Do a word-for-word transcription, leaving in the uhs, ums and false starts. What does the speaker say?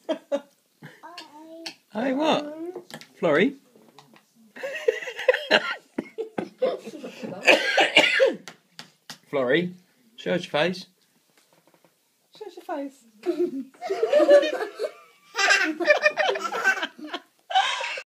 Hey, what? Florrie? Florrie, show us your face. Show us your face.